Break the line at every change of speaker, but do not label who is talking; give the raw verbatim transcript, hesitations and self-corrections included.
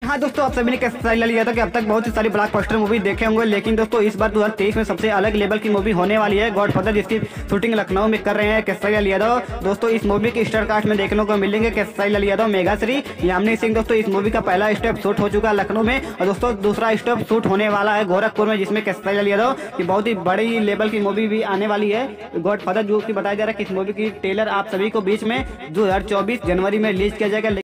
हाँ दोस्तों, आप सभी ने कैसा लिया था कि अब तक बहुत ही सारी ब्लॉकबस्टर मूवी देखे होंगे, लेकिन दोस्तों इस बार दो हज़ार तेईस में सबसे अलग लेवल की मूवी होने वाली है गॉडफादर, जिसकी शूटिंग लखनऊ में कर रहे हैं कैसा लिया था। दोस्तों इस मूवी के स्टार कास्ट में देखने को मिलेंगे कैसा लिया था, मेघाश्री, यामिनी सिंह। दोस्तों इस मूवी का पहला स्टेप शूट हो चुका है लखनऊ में, और दोस्तों दूसरा स्टेप शूट होने वाला है गोरखपुर में, जिसमें कैसा लिया था कि बहुत ही बड़ी लेवल की मूवी भी आने वाली है गॉडफादर, जो कि बताया जा रहा है कि इस मूवी की ट्रेलर आप सभी को बीच में दो हजार चौबीस जनवरी में रिलीज किया जाएगा।